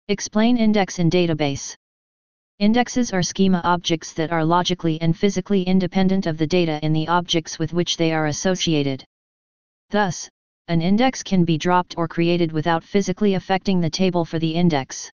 Explain index in database. Indexes are schema objects that are logically and physically independent of the data in the objects with which they are associated. Thus, an index can be dropped or created without physically affecting the table for the index.